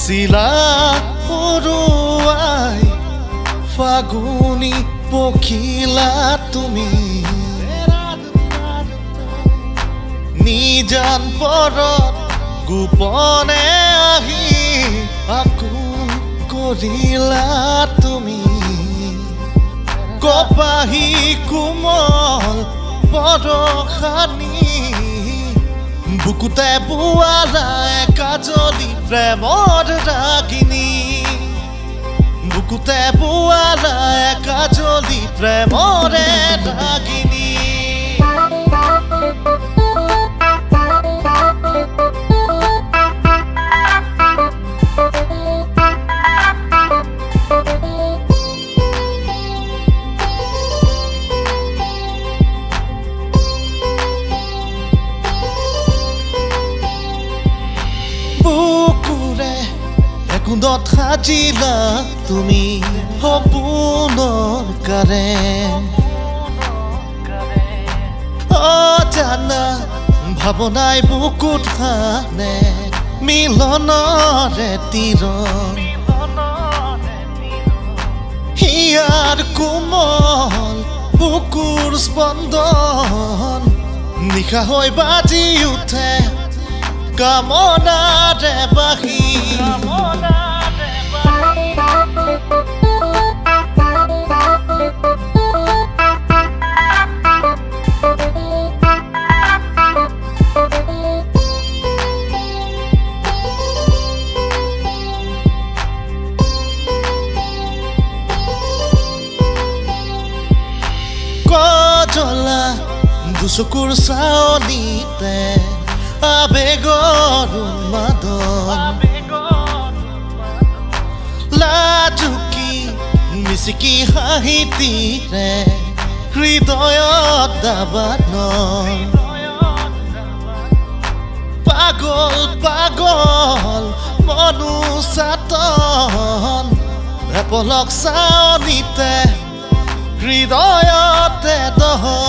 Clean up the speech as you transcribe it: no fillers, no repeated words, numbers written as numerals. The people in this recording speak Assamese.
চিলা উৰুৱাই ফাগুনী পখিলা তুমি নিজান পৰত গোপনে আহি আকুল কৰিলা তুমি কপাহী কোমল পৰখানি বুকুতে বোৱালা কাজলি প্ৰেমৰ ৰাগিনী বুকুতে বোৱালা কাজলি প্ৰেমৰে ৰাগিনী বুকুৰে একুণ্ডত সাজিলা তুমি সপোনৰ কাৰে অজানা ভাৱনাই বুকুত সানে মিলনৰে তীৰণ হিয়াৰ কোমল বুকুৰ স্পন্দন নিশা হৈ বাজি উঠে কামনাৰে বাহি কজলা দুচকুৰ চাৱনিতে আবেগৰ উন্মাদন লাজুকী মিচিকি হাঁহিতিৰে হৃদয়ত দাবানল পাগল পাগল মনুচাতন এপলক চাৱনিতে হৃদয়তে দহন